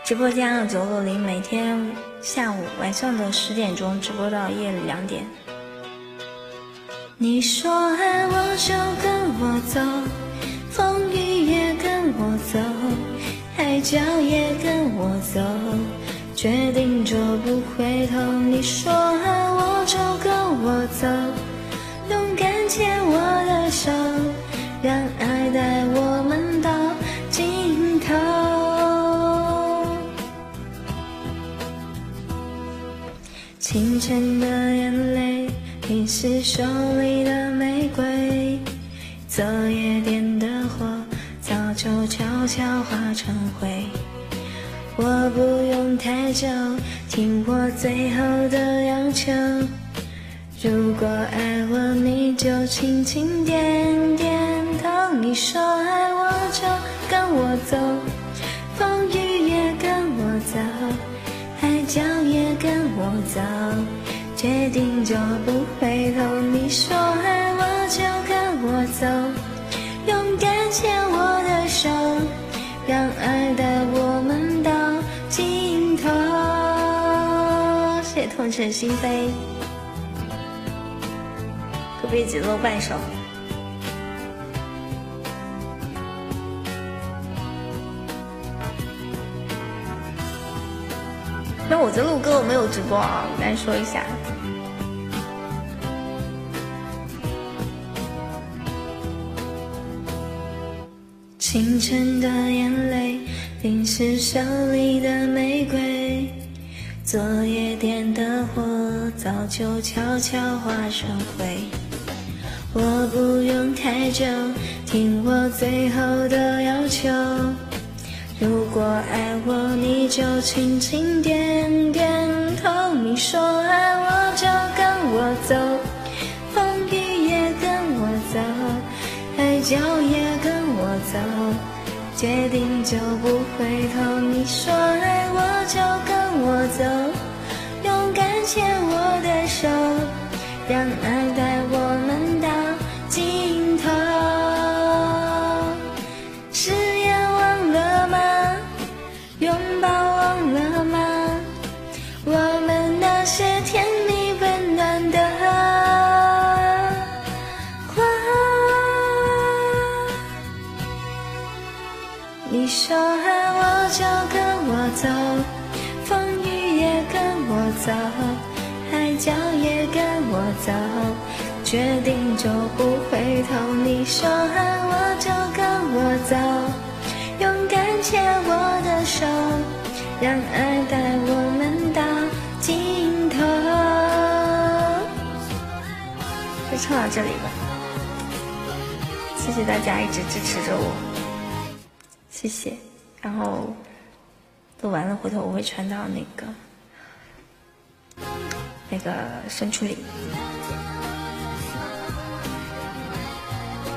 直播间2960，每天下午晚上的10点钟直播到夜里2点。你说爱我就跟我走，风雨也跟我走，海角也跟我走，决定就不回头。你说爱我就跟我走，勇敢牵我的手，让爱带我们到尽头。清晨的眼泪淋湿手里的玫瑰，昨夜点的火早就悄悄化成灰。我不用太久，听我最后的要求，如果爱我你就轻轻点点头。你说爱我就跟我走，风雨也跟我走，海角也跟我走，决定就不回头。你说爱我就跟我走，勇敢牵我的手，让爱带我们到尽头。谢谢痛彻心扉，可不可以只露半首？那我这录歌我没有直播啊，我来说一下。清晨的眼泪淋湿手里的玫瑰，昨夜点的火早就悄悄化成灰。我不用太久，听我最后的要求，如果爱我你就轻轻点点头。你说爱我就跟我走，风雨也跟我走，海角也跟我走，决定就不回头。你说爱我就跟我走，勇敢牵我的手，让爱带我们到尽头。誓言忘了吗？拥抱忘了吗？我们那些甜蜜温暖的话。你说爱我就跟我走，风雨也跟我走，海角也跟我走，决定就不回头。你说爱我就跟我走，勇敢牵我的手，让爱带我们到尽头。就唱到这里吧，谢谢大家一直支持着我，谢谢。然后录完了回头我会传到那个深处里。